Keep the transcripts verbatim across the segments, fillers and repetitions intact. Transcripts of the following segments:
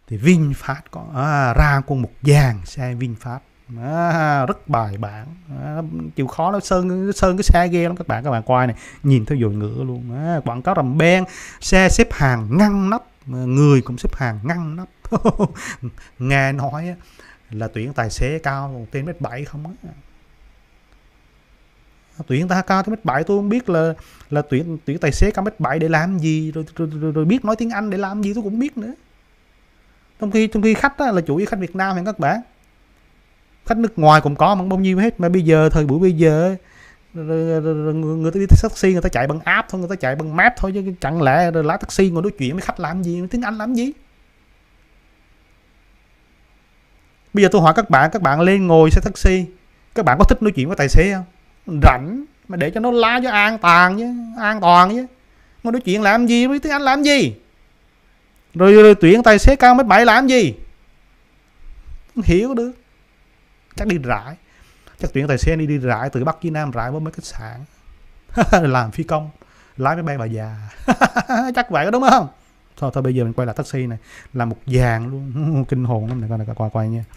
Thì VinFast có à, ra con một dàn xe VinFast à, rất bài bản, à, chịu khó nó sơn sơn cái xe ghê lắm các bạn. Các bạn coi này, nhìn theo dội ngựa luôn, à, quảng cáo rầm beng, xe xếp hàng ngăn nắp, người cũng xếp hàng ngăn nắp. Nghe nói là tuyển tài xế cao trên mét bảy không á, tuyển ta cao tới mét bảy tôi không biết là là tuyển tuyển tài xế cao mét bảy để làm gì, rồi, rồi, rồi, rồi biết nói tiếng Anh để làm gì tôi cũng biết nữa. Trong khi trong khi khách á, là chủ yếu khách Việt Nam hay các bạn, khách nước ngoài cũng có mà bao nhiêu hết. Mà bây giờ thời buổi bây giờ người ta đi taxi người ta chạy bằng app thôi, người ta chạy bằng map thôi, chứ chẳng lẽ rồi lái taxi ngồi nói chuyện với khách làm gì, tiếng Anh làm gì. Bây giờ tôi hỏi các bạn, các bạn lên ngồi xe taxi, các bạn có thích nói chuyện với tài xế không? Rảnh mà để cho nó lái cho an toàn chứ, an toàn chứ, ngồi nói chuyện làm gì, với tiếng Anh làm gì, rồi, rồi tuyển tài xế cao mét bảy làm gì, không hiểu được. Chắc đi rải, chắc tuyển tài xế đi đi rải từ Bắc chí Nam rải với mấy khách sạn làm phi công, lái máy bay bà già. Chắc vậy đúng không? Thôi thôi bây giờ mình quay lại taxi này, là một dàn luôn. Kinh hồn lắm này, coi này, coi quay nha.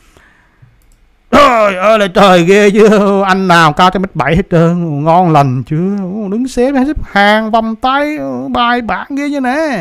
Trời ơi là trời ghê chứ, anh nào cao trên mét bảy hết trơn, ngon lành chưa, đứng xếp xếp hàng vòng tay bài bản ghê như nè.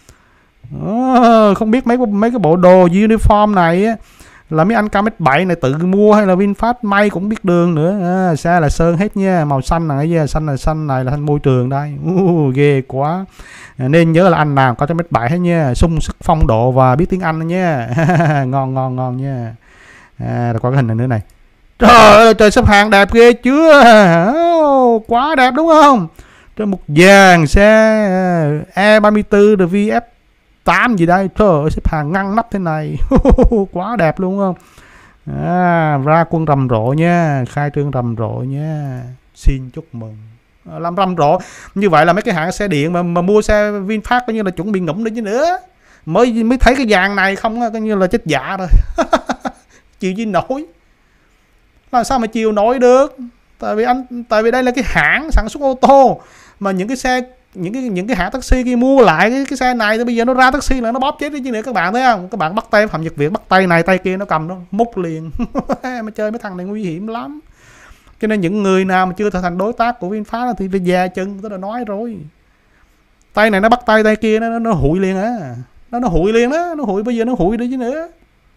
Không biết mấy mấy cái bộ đồ uniform này á, là mấy anh cao mét bảy này tự mua hay là VinFast may cũng biết đường nữa. À, xe là sơn hết nha, màu xanh này, xanh là xanh này là xanh môi trường đây. Uh, ghê quá. À, nên nhớ là anh nào có trên mét bảy hết nha, sung sức phong độ và biết tiếng Anh nha. Ngon ngon ngon nha. À, rồi có cái hình này nữa này. Trời ơi, trời xếp hàng đẹp ghê chưa? Oh, quá đẹp đúng không? Trên một dàn xe E ba mươi tư rồi vê ép tám gì đây, trời ơi xếp hàng ngăn nắp thế này. Quá đẹp luôn không? À, ra quân rầm rộ nha, khai trương rầm rộ nha, xin chúc mừng. À, làm rầm rộ như vậy là mấy cái hãng xe điện mà mà mua xe VinFast coi như là chuẩn bị ngủm đi chứ nữa, mới mới thấy cái dàn này không coi như là chết dạ rồi. Chịu gì nổi, làm sao mà chịu nổi được? Tại vì anh tại vì đây là cái hãng sản xuất ô tô, mà những cái xe những cái những cái hãng taxi kia mua lại cái, cái xe này thì bây giờ nó ra taxi là nó bóp chết đi chứ nữa. Các bạn thấy không? Các bạn bắt tay Phạm Nhật Việt, bắt tay này tay kia nó cầm nó múc liền. Mà chơi mấy thằng này nguy hiểm lắm. Cho nên những người nào mà chưa trở thành đối tác của VinFast thì phải già chân, tôi đã nói rồi. Tay này nó bắt tay tay kia nó nó, nó hụi liền á, nó nó hụi liền đó, nó hụi bây giờ nó hụi đi chứ nữa.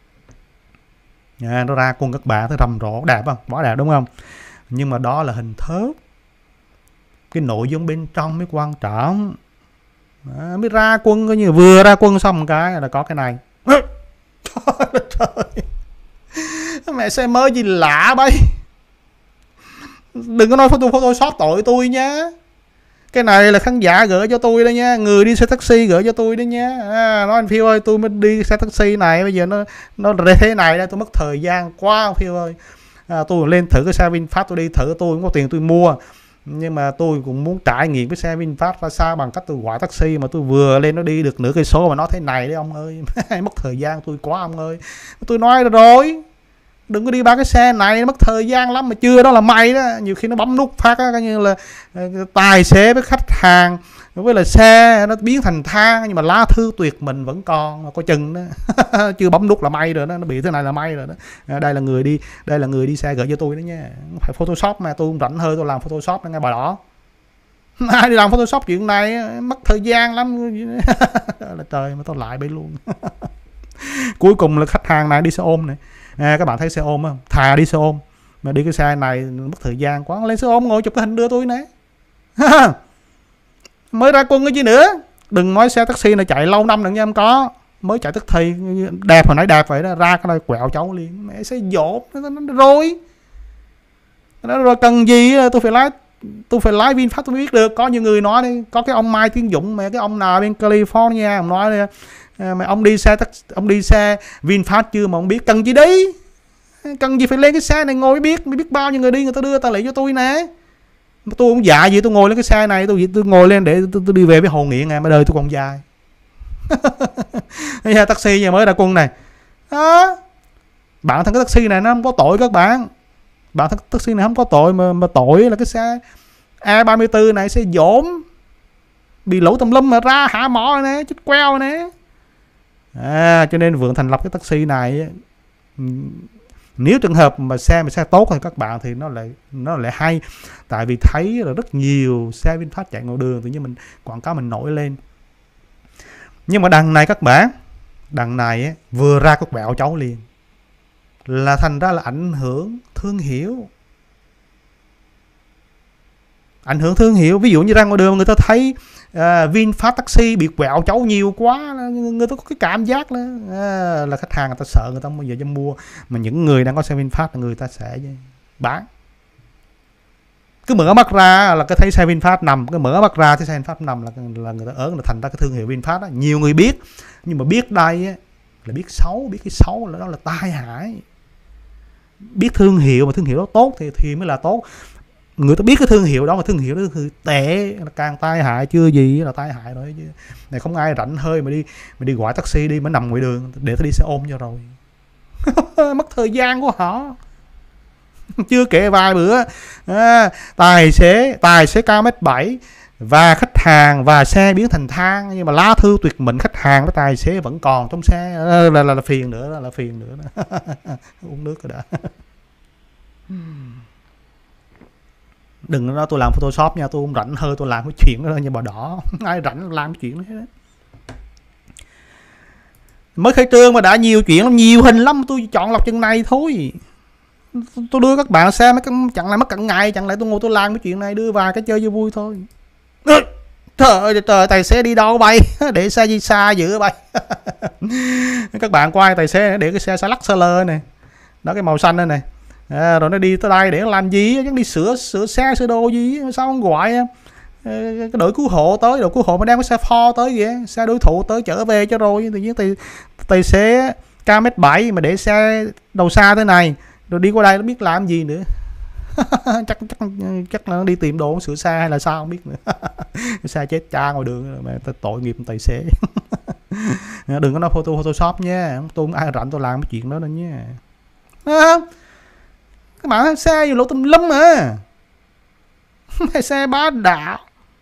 À, nó ra cùng các bạn thấy rầm rộ đẹp không? Quá đẹp đúng không? Nhưng mà đó là hình thớt, cái nội dung bên trong mới quan trọng. À, mới ra quân coi như vừa ra quân xong một cái là có cái này. Trời, mẹ xe mới gì lạ bay. Đừng có nói photo photoshop tội tôi nhá. Cái này là khán giả gửi cho tôi đó nha, người đi xe taxi gửi cho tôi đó nha. À, nói anh Phiêu ơi, tôi mới đi xe taxi này bây giờ nó nó thế này đây, tôi mất thời gian quá Phiêu ơi. À, tôi lên thử cái xe VinFast, tôi đi thử, tôi không có tiền tôi mua, nhưng mà tôi cũng muốn trải nghiệm cái xe VinFast ra sao bằng cách tôi gọi taxi, mà tôi vừa lên nó đi được nửa cây số mà nó thế này đấy ông ơi. Mất thời gian tôi quá ông ơi. Tôi nói rồi, đừng có đi ba cái xe này, nó mất thời gian lắm. Mà chưa đó là may đó, nhiều khi nó bấm nút phát á, coi như là tài xế với khách hàng với là xe nó biến thành than, nhưng mà lá thư tuyệt mình vẫn còn, mà có chừng đó. Chưa bấm nút là may rồi đó, nó bị thế này là may rồi đó. À, đây là người đi đây là người đi xe gửi cho tôi đó nha, không phải Photoshop, mà tôi không rảnh hơi tôi làm Photoshop ngay bà đỏ. Ai đi làm Photoshop chuyện này mất thời gian lắm. Là trời, mà tôi lại bấy luôn. Cuối cùng là khách hàng này đi xe ôm này. À, các bạn thấy xe ôm không? Thà đi xe ôm, mà đi cái xe này mất thời gian quá. Lên xe ôm ngồi chụp cái hình đưa tôi nè. Mới ra quân cái gì nữa. Đừng nói xe taxi này chạy lâu năm nữa nha, em có. Mới chạy tức thì đẹp hồi nãy đẹp vậy đó, ra cái này quẹo cháu liền. Mẹ xe dột rồi. Nó rồi cần gì tôi phải lái tôi phải lái VinFast tôi mới biết được. Có nhiều người nói đi, có cái ông Mai Tiến Dũng, mẹ cái ông nào bên California, ông nói đi, mà ông đi xe ông đi xe VinFast chưa mà ông biết cần gì đi, cần gì phải lên cái xe này ngồi mới biết, mới biết bao nhiêu người đi, người ta đưa ta lại cho tôi nè. Tôi không dạ gì tôi ngồi lên cái xe này, tôi tôi ngồi lên để tôi, tôi đi về với hồ nghiện ngày mà đời tôi còn dài. Nhà taxi nhà mới ra quân này đó. Bản thân cái taxi này nó không có tội các bạn, bản thân taxi này không có tội, mà mà tội là cái xe E ba mươi tư này xe dỗm bị lỗ tùm lum mà ra hạ mỏ nè, chết queo nè. À, cho nên Vượng thành lập cái taxi này. Nếu trường hợp mà xe mà xe tốt thì các bạn thì nó lại nó lại hay, tại vì thấy là rất nhiều xe VinFast chạy ngoài đường tự nhiên mình quảng cáo mình nổi lên. Nhưng mà đằng này các bạn, đằng này ấy, vừa ra cái quẹo cháu liền, là thành ra là ảnh hưởng thương hiệu. Ảnh hưởng thương hiệu. Ví dụ như ra ngoài đường người ta thấy uh, VinFast taxi bị quẹo cháu nhiều quá, người ta có cái cảm giác là, uh, là khách hàng người ta sợ, người ta không bao giờ cho mua. Mà những người đang có xe VinFast là người ta sẽ bán. Cứ mở mắt ra là cái thấy xe VinFast nằm, cứ mở mắt ra thấy xe VinFast nằm là, là người ta ớn, là thành ra cái thương hiệu VinFast đó. Nhiều người biết, nhưng mà biết đây á, là biết xấu, biết cái xấu là đó là tai hại. Biết thương hiệu mà thương hiệu đó tốt thì thì mới là tốt. Người ta biết cái thương hiệu đó mà thương hiệu đóคือtệ là càng tai hại, chưa gì là tai hại rồi chứ. Này không ai rảnh hơi mà đi mà đi gọi taxi đi mà nằm ngoài đường để tôi đi xe ôm cho rồi. Mất thời gian của họ. Chưa kể vài bữa à, tài xế tài xế cao mét bảy và khách hàng và xe biến thành than, nhưng mà lá thư tuyệt mệnh khách hàng với tài xế vẫn còn trong xe, là là, là, là phiền nữa là, là phiền nữa đó. Uống nước rồi đã. Đừng nói tôi làm Photoshop nha, tôi không rảnh hơi tôi làm cái chuyện đó như bà đỏ. Ai rảnh làm cái chuyện đó hết. Mới khai trương mà đã nhiều chuyện lắm, nhiều hình lắm, tôi chọn lọc chừng này thôi. Tôi đưa các bạn xem mấy cái, chẳng lại mất cả ngày, chẳng lại tôi ngồi tôi làm cái chuyện này, đưa vài cái chơi cho vui thôi. Trời ơi trời, tài xế đi đâu bay, để xe đi xa dữ bay. Các bạn quay tài xế để cái xe xa lắc xa lơ này, đó cái màu xanh đây này. À, rồi nó đi tới đây để làm gì, chắc đi sửa sửa xe sửa đồ gì, sao không gọi cái đội cứu hộ tới, đội cứu hộ mà đem cái xe Ford tới kìa, xe đối thủ tới chở về cho rồi. Tự nhiên tài, tài xế ca mét bảy mà để xe đầu xa thế này, rồi đi qua đây nó biết làm gì nữa. chắc chắc chắc là nó đi tìm đồ sửa xe hay là sao không biết nữa. Cái xe chết cha ngoài đường mà tội nghiệp tài xế. Đừng có nói photo Photoshop nha, tôi không ai rảnh tôi làm cái chuyện đó đâu nha. À, các bạn xe gì lỗ tùm lum à. Xe bá đạo.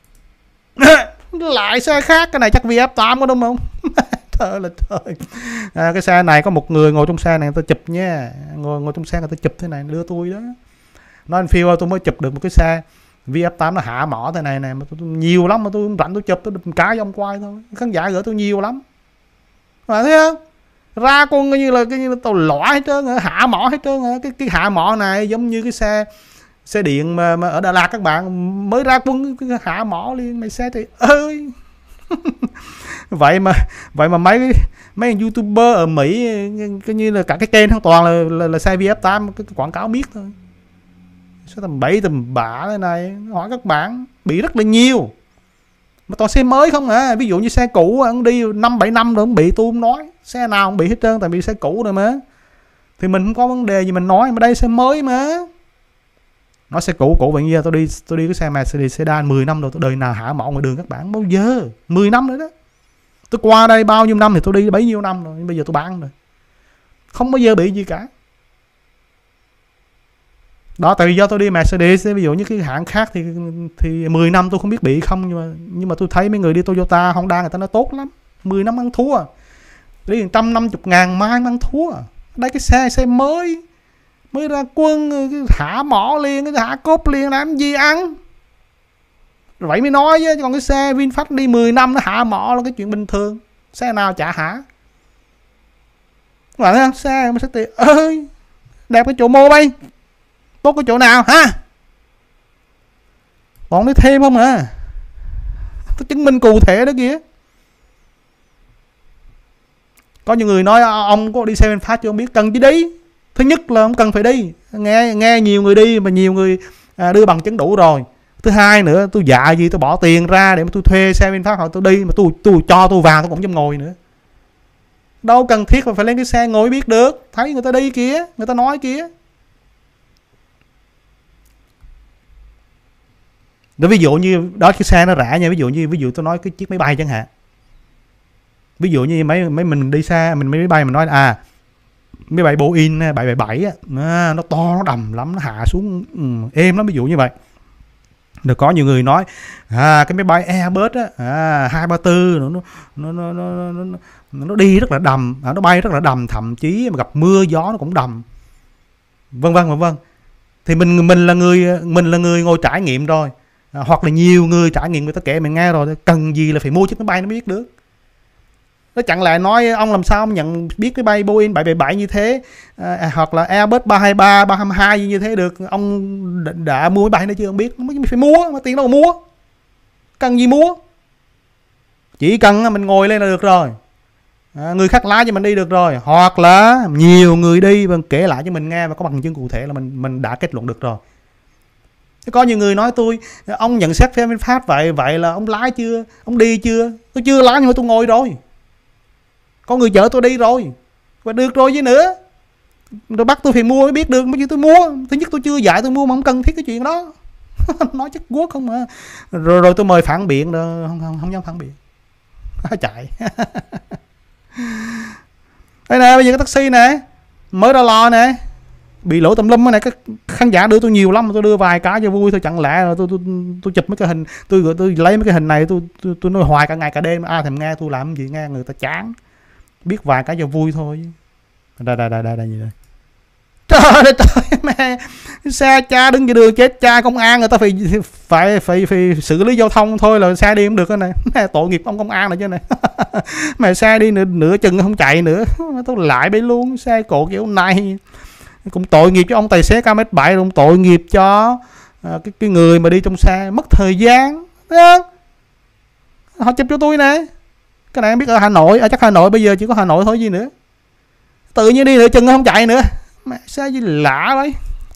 Lại xe khác, cái này chắc vê ép tám có đúng không? Trời là trời. À, cái xe này có một người ngồi trong xe này người ta chụp nha, ngồi ngồi trong xe người ta chụp thế này đưa tôi đó. Nói anh Phiêu ơi, tôi mới chụp được một cái xe vê ép tám nó hạ mỏ thế này này mà tôi, tôi nhiều lắm mà tôi không rảnh tôi chụp, tôi đụng cái vòng quay thôi. Khán giả gửi tôi nhiều lắm. Mà thấy không? Ra con như là cái như là tàu lõa hết trơn, hạ mỏ hết trơn. Cái cái hạ mỏ này giống như cái xe xe điện mà, mà ở Đà Lạt các bạn mới ra quân cái hạ mỏ liền mày xe thì ơi. vậy mà vậy mà mấy mấy YouTuber ở Mỹ cái như là cả cái kênh hoàn toàn là, là, là xe vê ép tám, cái quảng cáo miết thôi. Số tầm bảy tầm bả thế này, hỏi các bạn bị rất là nhiều. Mà toàn xe mới không à, ví dụ như xe cũ ông đi năm bảy năm rồi không bị, tôi không nói. Xe nào không bị hết trơn, tại vì xe cũ rồi mà. Thì mình không có vấn đề gì mình nói, mà đây xe mới mà. Nói xe cũ cũ vậy như tôi đi tôi đi cái xe Mercedes sedan mười năm rồi, tôi đời nào hả mỏ ngoài đường các bạn bao giờ, mười năm nữa đó. Tôi qua đây bao nhiêu năm thì tôi đi bấy nhiêu năm rồi, bây giờ tôi bán rồi. Không bao giờ bị gì cả. Đó, tại vì do tôi đi Mercedes, ví dụ như cái hãng khác thì thì mười năm tôi không biết bị không, nhưng mà nhưng mà tôi thấy mấy người đi Toyota, Honda người ta nói tốt lắm, mười năm ăn thua. Đi một trăm năm mươi ngàn mai ăn thua. Đây cái xe xe mới mới ra quân thả mỏ liền, cái thả cốp liền làm gì ăn. Vậy mới nói chứ, còn cái xe VinFast đi mười năm nó hạ mỏ là cái chuyện bình thường. Xe nào chả hả. Các bạn thấy không? Xe mà sẽ ơi đẹp cái chỗ mô bay, tốt cái chỗ nào ha? Còn nói thêm không à? Tôi chứng minh cụ thể đó kìa. Có nhiều người nói ông có đi xe VinFast chứ không biết, cần chứ đi. Thứ nhất là không cần phải đi, nghe nghe nhiều người đi mà nhiều người à, đưa bằng chứng đủ rồi. Thứ hai nữa, tôi dạ gì tôi bỏ tiền ra để mà tôi thuê xe VinFast hoặc tôi đi mà tôi tôi cho tôi vào tôi cũng dám ngồi nữa. Đâu cần thiết mà phải lên cái xe ngồi biết được, thấy người ta đi kìa, người ta nói kìa. Đó, ví dụ như đó cái xe nó rẻ nha, ví dụ như ví dụ tôi nói cái chiếc máy bay chẳng hạn. Ví dụ như mấy mấy mình đi xa, mình máy bay mình nói à máy bay Boeing bảy bảy bảy á, nó to nó đầm lắm, nó hạ xuống ừ, êm lắm, ví dụ như vậy. Rồi có nhiều người nói à cái máy bay Airbus á, à, hai ba tư nó nó, nó, nó, nó, nó đi rất là đầm, à, nó bay rất là đầm, thậm chí mà gặp mưa gió nó cũng đầm, vân vân vân vân. Thì mình mình là người mình là người ngồi trải nghiệm rồi, à, hoặc là nhiều người trải nghiệm người ta kể mình nghe rồi, cần gì là phải mua chiếc máy bay nó biết được. Nó chẳng lẽ nói ông làm sao ông nhận biết cái bay Boeing bảy bảy bảy như thế, à, hoặc là Airbus ba hai ba, ba hai hai như thế được, ông đã, đã mua máy bay nó chưa ông biết, mới phải mua, mà tiền đâu mà mua, cần gì mua, chỉ cần mình ngồi lên là được rồi, à, người khác lái cho mình đi được rồi, hoặc là nhiều người đi và kể lại cho mình nghe và có bằng chứng cụ thể là mình mình đã kết luận được rồi. Có nhiều người nói tôi ông nhận xét phim VinFast vậy vậy là ông lái chưa, ông đi chưa? Tôi chưa lái nhưng mà tôi ngồi rồi, có người chở tôi đi rồi và được rồi chứ nữa, rồi bắt tôi phải mua mới biết được, mới chứ tôi mua. Thứ nhất tôi chưa dạy tôi mua mà không cần thiết cái chuyện đó. Nói chất guốc không mà. Rồi rồi tôi mời phản biện rồi không không không dám phản biện. Chạy. Đây nè, bây giờ cái taxi nè mới ra lò nè, bị lỗi tùm lum này, cái khán giả đưa tôi nhiều lắm, tôi đưa vài cái cho vui thôi, chẳng lẽ là tôi tôi tôi chụp mấy cái hình, tôi tôi lấy mấy cái hình này tôi tôi, tôi nói hoài cả ngày cả đêm, ai thèm nghe tôi làm gì, nghe người ta chán, biết vài cái cho vui thôi. Đây đây đây đây đây gì đây, trời ơi trời mẹ, xe cha đứng dưới đường chết cha, công an người ta phải phải phải, phải xử lý giao thông thôi là xe đi không được cái này. Mẹ tội nghiệp ông công an này chứ này. Mẹ xe đi nửa, nửa chừng không chạy nữa, tôi lại bấy luôn, xe cộ kiểu này. Cũng tội nghiệp cho ông tài xế K bảy, cũng tội nghiệp cho à, cái cái người mà đi trong xe mất thời gian, thấy không? Họ chụp cho tôi nè, cái này em biết ở Hà Nội, à, chắc Hà Nội bây giờ chỉ có Hà Nội thôi gì nữa, tự nhiên đi nửa chừng không chạy nữa, mẹ xe gì lạ vậy.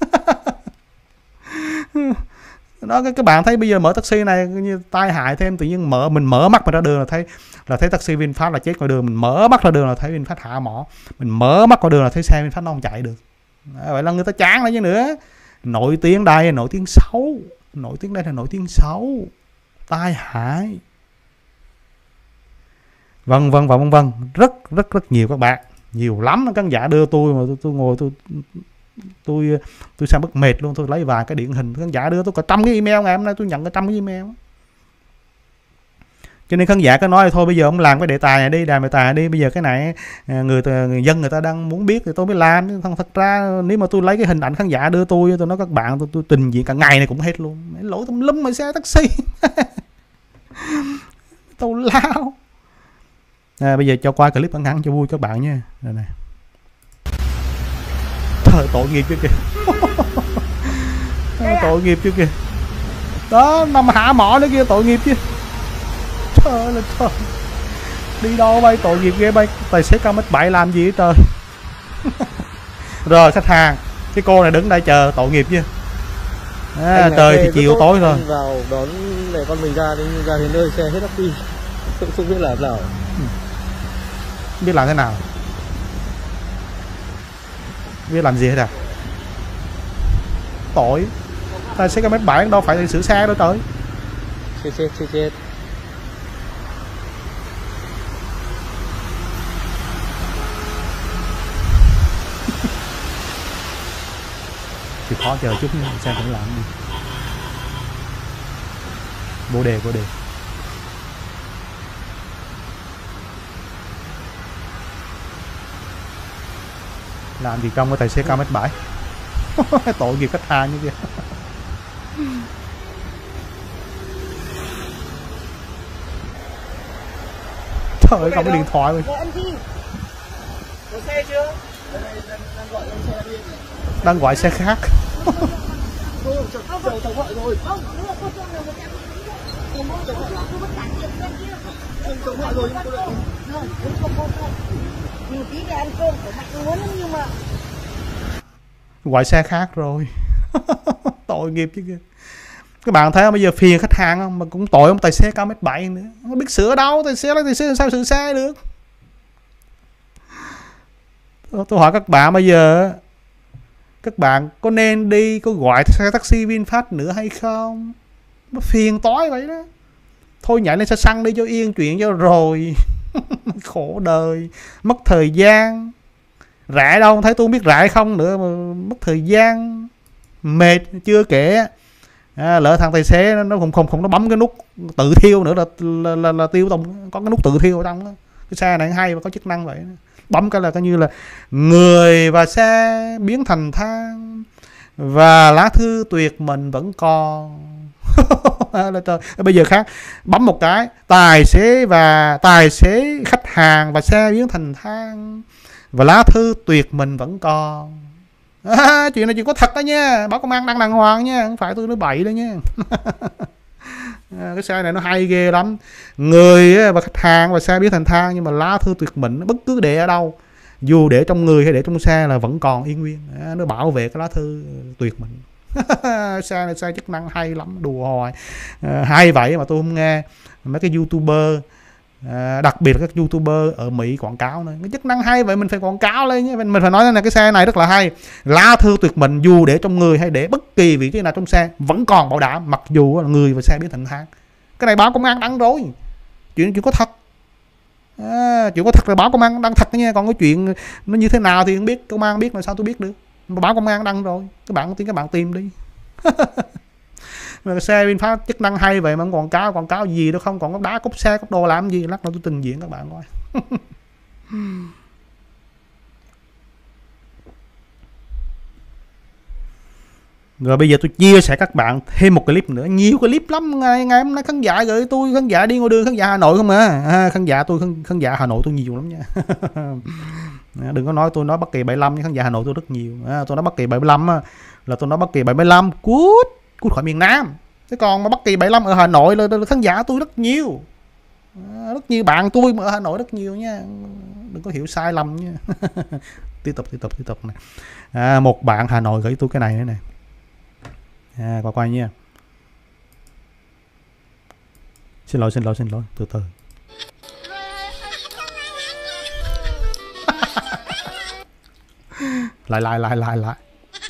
Đó, các bạn thấy bây giờ mở taxi này như tai hại thêm, tự nhiên mở mình mở mắt mà ra đường là thấy là thấy taxi VinFast là chết ngoài đường, mình mở mắt ra đường là thấy VinFast hạ mỏ, mình mở mắt qua đường là thấy xe VinFast nó không chạy được. À, vậy là người ta chán đấy chứ nữa. Nổi tiếng đây nổi tiếng xấu, nổi tiếng đây là nổi tiếng xấu, tai hại, vân vân và vân vân, rất rất rất nhiều các bạn, nhiều lắm. Khán giả đưa tôi mà tôi, tôi ngồi tôi tôi tôi sao bất mệt luôn. Tôi lấy vài cái điển hình khán giả đưa tôi cả trăm cái email, ngày hôm nay tôi nhận cả trăm cái email. Cho nên khán giả có nói thôi bây giờ ông làm cái đề tài này đi, đài đề tài này đi, bây giờ cái này người, người dân người ta đang muốn biết thì tôi mới làm. Thật ra nếu mà tôi lấy cái hình ảnh khán giả đưa tôi, tôi nói các bạn, tôi, tôi trình diễn cả ngày này cũng hết luôn. Lỗi tùm lum mà xe taxi. Tôi lao. À, bây giờ cho qua clip ngắn ngắn cho vui các bạn nha. Đây này. Trời, tội nghiệp chứ kìa. Tội nghiệp chứ kìa. Đó, nằm hạ mỏ nữa kia, tội nghiệp chứ. Trời ơi là trời. Đi đâu bay, tội nghiệp ghê bay. Tài xế K bảy làm gì hết trời. Rồi khách hàng, cái cô này đứng đây chờ, tội nghiệp chứ. À, trời thì chiều tối rồi. Vào đón để con mình ra, ra đến nơi xe hết taxi. Không, không biết làm nào. Biết làm thế nào, biết làm gì hết à. Tội. Tài xế K bảy đâu phải sửa xe đâu trời. Chết chết chết chết. Thì khó chờ chút nha, xem cũng làm đi. Vô đề, vô đề. Làm gì trong cái tài xế K bảy. Tội nghiệp khách hàng như kia. Trời ơi, cầm cái điện thoại rồi. Có xe chưa? Đang gọi xe khác. Gọi xe khác rồi. Tội nghiệp chứ kìa. Các bạn thấy không, bây giờ phiền khách hàng không, mà cũng tội ông tài xế K bảy nữa, không biết sửa đâu, tài xế lấy tài xế sao sửa xe được. Tôi hỏi các bạn bây giờ, các bạn có nên đi, có gọi xe taxi VinFast nữa hay không? Nó phiền tối vậy đó. Thôi nhảy lên xe xăng đi cho yên chuyện cho rồi. Khổ đời, mất thời gian. Rẻ đâu, thấy tôi không biết rẻ không nữa mà mất thời gian, mệt. Chưa kể À, lỡ thằng tài xế nó, nó không không không nó bấm cái nút tự thiêu nữa là là, là, là tiêu tùng, có cái nút tự thiêu ở trong đó. Cái xe này hay và có chức năng vậy, bấm cái là coi như là người và xe biến thành than và lá thư tuyệt mình vẫn còn. Bây giờ khác, bấm một cái tài xế và tài xế khách hàng và xe biến thành than và lá thư tuyệt mình vẫn còn. À, chuyện này chuyện có thật đó nha, báo công an đăng đàng hoàng nha, không phải tôi nói bậy đâu nha. À, cái xe này nó hay ghê lắm, người và khách hàng và xe biến thành than nhưng mà lá thư tuyệt mệnh bất cứ để ở đâu, dù để trong người hay để trong xe là vẫn còn yên nguyên. À, nó bảo vệ cái lá thư tuyệt mệnh. Xe này xe chức năng hay lắm, đùa hoài. À, hay vậy mà tôi không nghe mấy cái youtuber, à, đặc biệt là các youtuber ở Mỹ quảng cáo nữa. Cái chức năng hay vậy mình phải quảng cáo lên nhé. Mình, mình phải nói là cái xe này rất là hay, lá thư tuyệt mệnh dù để trong người hay để bất kỳ vị trí nào trong xe vẫn còn bảo đảm, mặc dù là người và xe biến thành than. Cái này báo công an đăng rồi, chuyện chuyện có thật. À, chuyện có thật là báo công an đăng thật nha, còn cái chuyện nó như thế nào thì không biết, công an biết là sao tôi biết được, báo công an đăng rồi, các bạn tìm các bạn tìm đi. Mà xe VinFast chức năng hay vậy mà không quảng cáo, quảng cáo gì đâu không, còn có đá cốc xe cốc đồ làm gì, lát nữa tôi trình diễn các bạn coi. Rồi bây giờ tôi chia sẻ các bạn thêm một clip nữa, nhiều clip lắm. Ngày ngày hôm nay khán giả gửi tôi, khán giả đi ngoài đường, khán giả Hà Nội không à, à khán giả tôi khán, khán giả Hà Nội tôi nhiều lắm nha. À, đừng có nói tôi nói bất kỳ bảy mươi lăm nha, khán giả Hà Nội tôi rất nhiều. À, tôi nói bất kỳ bảy mươi lăm á, là tôi nói bất kỳ bảy mươi lăm cút cút khỏi miền Nam. Thế còn mà bất kỳ bảy mươi lăm ở Hà Nội là, là khán giả tôi rất nhiều. À, rất nhiều bạn tôi mà ở Hà Nội rất nhiều nha, đừng có hiểu sai lầm nha. Tiếp tục tiếp tục tiếp tục này. À, một bạn Hà Nội gửi tôi cái này nữa này. À, qua quay nha. Xin lỗi xin lỗi xin lỗi từ từ. lại lại lại lại lại.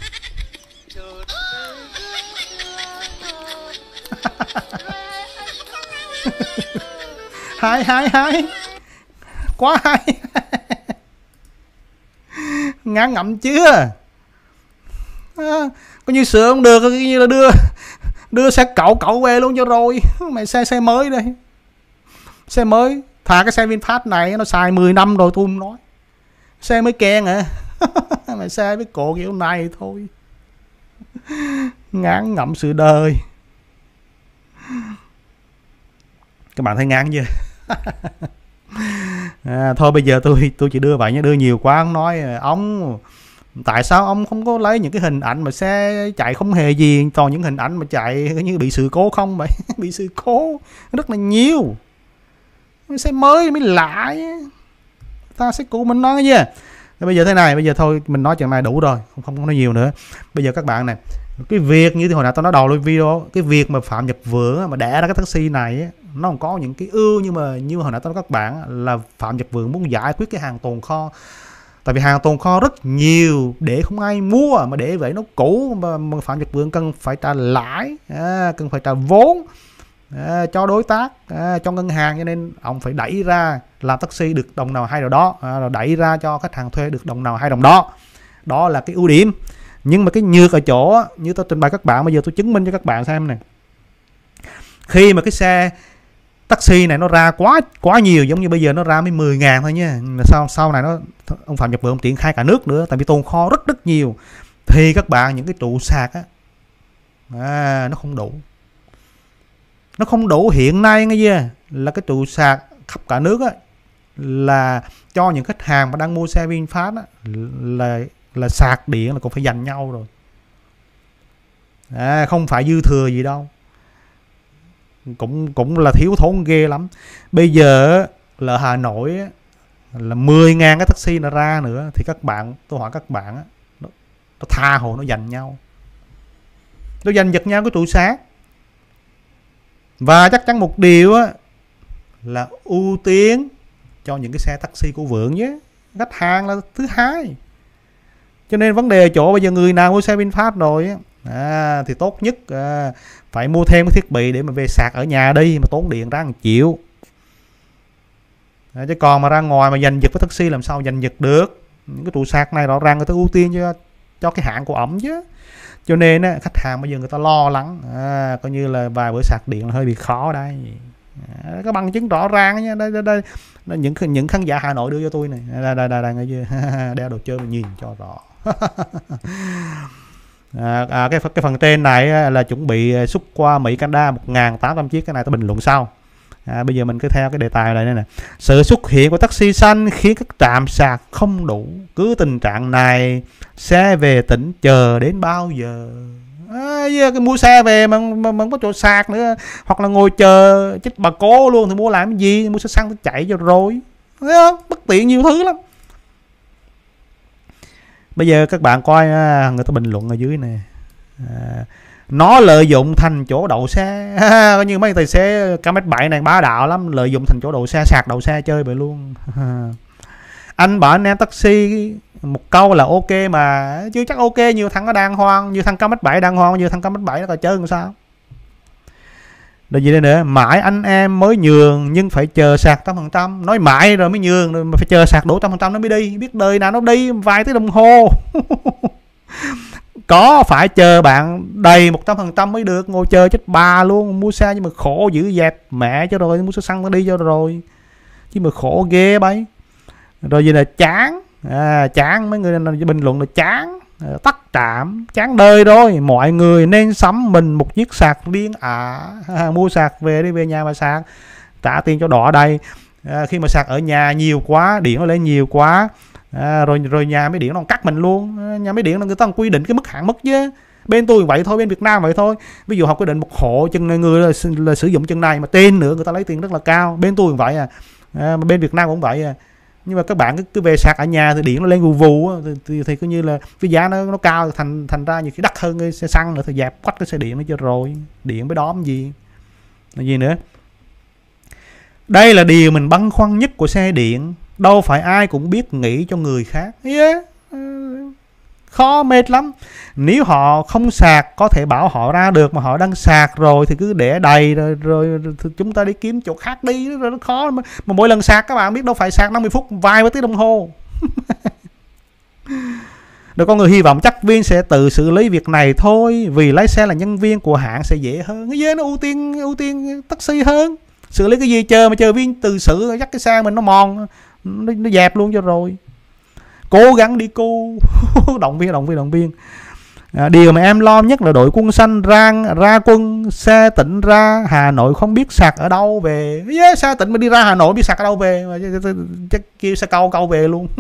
Hay hay hay, quá hay. Ngán ngẩm chưa? À, coi như sửa không được, coi như là đưa đưa xe cậu cậu về luôn cho rồi. Mày xe xe mới đây, xe mới, thà cái xe VinFast này nó xài mười năm rồi tôi không nói, xe mới kèn à. Mày xe với cổ kiểu này thôi, ngán ngẩm sự đời. Các bạn thấy ngán chưa? À, thôi bây giờ tôi tôi chỉ đưa vậy nhé, đưa nhiều quá ông nói ông tại sao ông không có lấy những cái hình ảnh mà xe chạy không hề gì, toàn những hình ảnh mà chạy như bị sự cố không vậy. Bị sự cố rất là nhiều, xe mới mới lạ ta, xe cũ mình nói nha. Bây giờ thế này, bây giờ thôi mình nói chuyện này đủ rồi, không không nói nhiều nữa. Bây giờ các bạn này, cái việc như thì hồi nãy tôi nói đầu lên video, cái việc mà Phạm Nhật Vượng mà đẻ ra cái taxi này nó không có những cái ưu, nhưng mà như hồi nãy tôi nói các bạn là Phạm Nhật Vượng muốn giải quyết cái hàng tồn kho. Tại vì hàng tồn kho rất nhiều để không ai mua, mà để vậy nó cũ, mà, mà Phạm Nhật Vượng cần phải trả lãi, à, cần phải trả vốn, à, cho đối tác, à, cho ngân hàng, cho nên ông phải đẩy ra làm taxi được đồng nào hay đồng đó, à, rồi đẩy ra cho khách hàng thuê được đồng nào hay đồng đó. Đó là cái ưu điểm. Nhưng mà cái nhược ở chỗ như tôi trình bày các bạn, bây giờ tôi chứng minh cho các bạn xem này. Khi mà cái xe taxi này nó ra quá quá nhiều, giống như bây giờ nó ra mới mười ngàn thôi nha, sau sau này nó ông Phạm Nhật Vượng ông triển khai cả nước nữa, tại vì tồn kho rất rất nhiều, thì các bạn những cái trụ sạc á, à, nó không đủ, nó không đủ. Hiện nay nghe chưa, là cái trụ sạc khắp cả nước á, là cho những khách hàng mà đang mua xe VinFast á, là là sạc điện là cũng phải dành nhau rồi, à, không phải dư thừa gì đâu, cũng cũng là thiếu thốn ghê lắm. Bây giờ là Hà Nội là mười ngàn cái taxi nó ra nữa, thì các bạn, tôi hỏi các bạn nó, nó tha hồ nó giành nhau, nó giành giật nhau cái trụ sạc. Và chắc chắn một điều á, là ưu tiên cho những cái xe taxi của Vượng nhé, khách hàng là thứ hai. Cho nên vấn đề ở chỗ bây giờ người nào mua xe VinFast rồi á, à, thì tốt nhất à, phải mua thêm cái thiết bị để mà về sạc ở nhà đi, mà tốn điện ra một triệu. À, chứ còn mà ra ngoài mà giành giật với taxi làm sao giành giật được. Những cái trụ sạc này rõ ràng người ta ưu tiên cho cho cái hãng của ổng chứ. Cho nên á, khách hàng bây giờ người ta lo lắng, à, coi như là vài bữa sạc điện là hơi bị khó đây. À, có bằng chứng rõ ràng nha. Đây, đây, đây. Những những khán giả Hà Nội đưa cho tôi này, đây đây đây, đây nghe chưa? Đeo đồ chơi mà nhìn cho rõ. à, à, cái cái phần trên này là chuẩn bị xuất qua Mỹ Canada một nghìn tám trăm chiếc, cái này tôi bình luận sau. À, bây giờ mình cứ theo cái đề tài này nè. Sự xuất hiện của taxi xanh khiến các trạm sạc không đủ. Cứ tình trạng này xe về tỉnh chờ đến bao giờ? À, cái mua xe về mà, mà, mà không có chỗ sạc nữa, hoặc là ngồi chờ chết bà cố luôn thì mua làm cái gì? Mua xe xăng chạy cho rồi, thấy không? Bất tiện nhiều thứ lắm. Bây giờ các bạn coi người ta bình luận ở dưới này, à, nó lợi dụng thành chỗ đậu xe. Coi như mấy tài xế K M bảy này bá đạo lắm, lợi dụng thành chỗ đậu xe, sạc đậu xe chơi vậy luôn. Anh bảo anh em taxi một câu là ok mà, chứ chắc ok. Nhiều thằng nó đang hoang, nhiều thằng K M bảy đang hoang, nhiều thằng K M bảy nó còn chơi làm sao. Rồi gì đây nữa, mãi anh em mới nhường nhưng phải chờ sạc trăm phần trăm. Nói mãi rồi mới nhường, rồi mà phải chờ sạc đủ trăm phần trăm nó mới đi. Biết đời nào nó đi vài tiếng đồng hồ. Có phải chờ bạn đầy một trăm phần trăm mới được, ngồi chờ chết bà luôn. Mua xe nhưng mà khổ dữ dẹp mẹ cho rồi, mua xe xăng nó đi cho rồi. Chứ mà khổ ghê bấy. Rồi gì là chán, à, chán, mấy người bình luận là chán, tắt trạm, chán đời rồi. Mọi người nên sắm mình một chiếc sạc riêng à. À, mua sạc về đi, về nhà mà sạc, trả tiền cho đỏ đây. À, khi mà sạc ở nhà nhiều quá, điện nó lên nhiều quá, à, rồi rồi nhà máy điện nó cắt mình luôn. À, nhà máy điện là người ta quy định cái mức hạn mức chứ. Bên tôi vậy thôi, bên Việt Nam vậy thôi. Ví dụ họ quy định một hộ chừng này người là, là sử dụng chừng này, mà tên nữa người ta lấy tiền rất là cao. Bên tôi vậy à, à mà bên Việt Nam cũng vậy à. Nhưng mà các bạn cứ, cứ về sạc ở nhà thì điện nó lên vù vù thì, thì, thì coi như là cái giá nó nó cao, thành thành ra nhiều khi đắt hơn cái xe xăng nữa, thì dẹp quách cái xe điện nó cho rồi. Điện với đóm gì là gì nữa. Đây là điều mình băn khoăn nhất của xe điện. Đâu phải ai cũng biết nghĩ cho người khác. Yeah. Khó, mệt lắm. Nếu họ không sạc có thể bảo họ ra được, mà họ đang sạc rồi thì cứ để đầy rồi, rồi, rồi chúng ta đi kiếm chỗ khác đi. Rồi nó khó mà, mà mỗi lần sạc các bạn biết đâu phải sạc năm mươi phút, vài ba tiếng đồng hồ. Rồi con người hy vọng chắc Vin sẽ tự xử lý việc này thôi, vì lái xe là nhân viên của hãng sẽ dễ hơn. Cái gì nó ưu tiên ưu tiên taxi hơn. Xử lý cái gì, chờ mà chờ Vin tự xử, dắt cái xe mình nó mòn, nó, nó dẹp luôn cho rồi. Cố gắng đi cô. Động viên động viên động viên. À, điều mà em lo nhất là đội quân xanh ra ra quân, xe tỉnh ra Hà Nội không biết sạc ở đâu về. Yeah, xe tỉnh mà đi ra Hà Nội biết sạc ở đâu về, chắc kêu xe câu câu về luôn.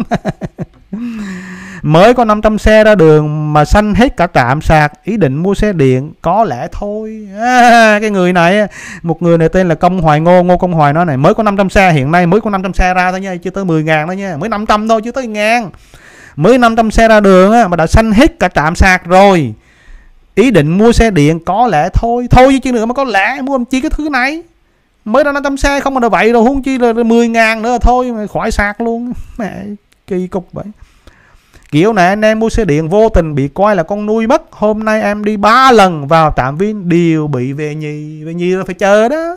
Mới có năm trăm xe ra đường mà xanh hết cả trạm sạc, ý định mua xe điện có lẽ thôi. À, cái người này, một người này tên là Công Hoài Ngô, Ngô Công Hoài nói này, mới có năm trăm xe, hiện nay mới có năm trăm xe ra thôi nha, chưa tới mười ngàn thôi nha, mới năm trăm thôi chưa tới ngàn. Mới năm trăm xe ra đường á, mà đã xanh hết cả trạm sạc rồi, ý định mua xe điện có lẽ thôi. Thôi chứ chi nữa mà có lẽ, mua làm chi cái thứ này. Mới ra năm trăm xe không mà là vậy rồi, huống chi là mười ngàn nữa thôi mà khỏi sạc luôn. Mẹ kỳ cục vậy. Kiểu này anh em mua xe điện vô tình bị coi là con nuôi mất. Hôm nay em đi ba lần vào trạm Vin đều bị về nhì. Về nhì là phải chờ đó.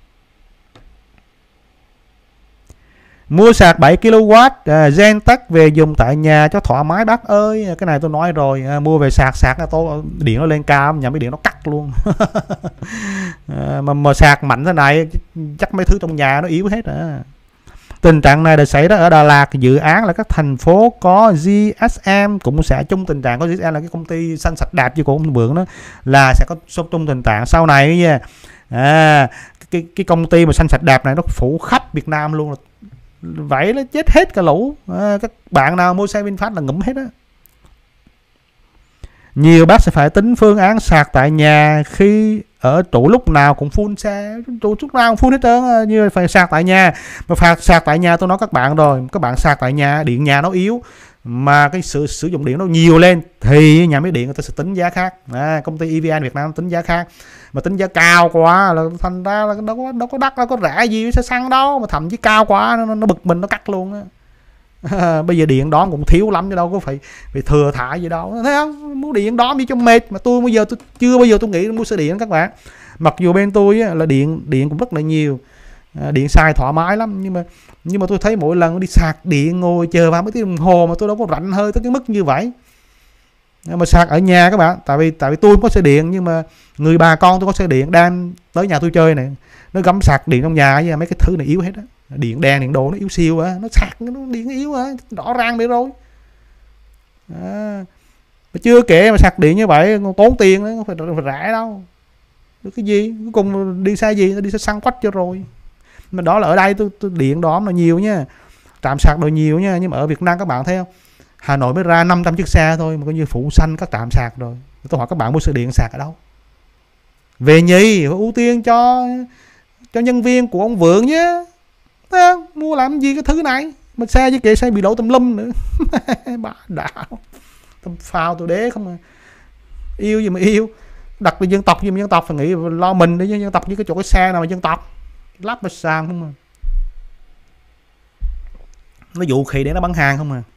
Mua sạc bảy ki lô oát à, Gentech về dùng tại nhà cho thoải mái bác ơi. Cái này tôi nói rồi, à, mua về sạc sạc là tôi điện nó lên cao, nhà máy điện nó cắt luôn. à, mà, mà sạc mạnh thế này chắc mấy thứ trong nhà nó yếu hết à. Tình trạng này đã xảy ra ở Đà Lạt. Dự án là các thành phố có giê ét em cũng sẽ chung tình trạng. Có giê ét em là cái công ty xanh sạch đẹp chứ cũng không bượng đó, là sẽ có xung chung tình trạng sau này nha. À, cái, cái công ty mà xanh sạch đẹp này nó phủ khắp Việt Nam luôn. Vậy nó chết hết cả lũ. À, các bạn nào mua xe VinFast là ngủm hết á. Nhiều bác sẽ phải tính phương án sạc tại nhà khi ở trụ lúc nào cũng full xe, trụ lúc nào cũng full hết trơn, như phải sạc tại nhà. Mà phạt sạc tại nhà tôi nói các bạn rồi, các bạn sạc tại nhà, điện nhà nó yếu mà cái sự sử dụng điện nó nhiều lên thì nhà máy điện người ta sẽ tính giá khác. À, công ty e vê en Việt Nam tính giá khác, mà tính giá cao quá là thành ra là đâu có đâu có đắt, đâu có rẻ gì xe xăng đâu, mà thậm chí cao quá nó, nó bực mình nó cắt luôn á. À, bây giờ điện đó cũng thiếu lắm chứ đâu có phải phải thừa thải gì đâu, thấy không? Mua điện đó đi cho mệt. Mà tôi bây giờ tôi chưa bao giờ tôi nghĩ mua xe điện các bạn. Mặc dù bên tôi á, là điện điện cũng rất là nhiều, à, điện xài thoải mái lắm, nhưng mà nhưng mà tôi thấy mỗi lần đi sạc điện ngồi chờ vào mấy tiếng đồng hồ mà tôi đâu có rảnh hơi tới cái mức như vậy. Mà sạc ở nhà các bạn, tại vì tại vì tôi không có xe điện, nhưng mà người bà con tôi có xe điện đang tới nhà tôi chơi này, nó gắm sạc điện trong nhà với mấy cái thứ này yếu hết á, điện đèn điện đồ nó yếu siêu á, nó sạc nó điện yếu á, rõ ràng đi rồi. À, mà chưa kể mà sạc điện như vậy còn tốn tiền nữa, không phải, phải rẻ đâu. Được cái gì cuối cùng đi xe gì, đi xe xăng quách cho rồi. Mà đó là ở đây tôi, tôi điện đó nó nhiều nha, trạm sạc đồ nhiều nha, nhưng mà ở Việt Nam các bạn thấy không, Hà Nội mới ra năm trăm chiếc xe thôi mà coi như phủ xanh các trạm sạc rồi. Tôi hỏi các bạn mua xe điện sạc ở đâu? Về nhì ưu tiên cho cho nhân viên của ông Vượng nhé. À, mua làm gì cái thứ này mà xe với kệ xe bị đổ tùm lum nữa. Bà đạo tầm phao tôi đế không à. Yêu gì mà yêu, đặt về dân tộc gì mà dân tộc phải nghĩ lo mình để dân tộc, như cái chỗ cái xe nào mà dân tộc lắp mà sang không à, nó dụ khỉ để nó bán hàng không à.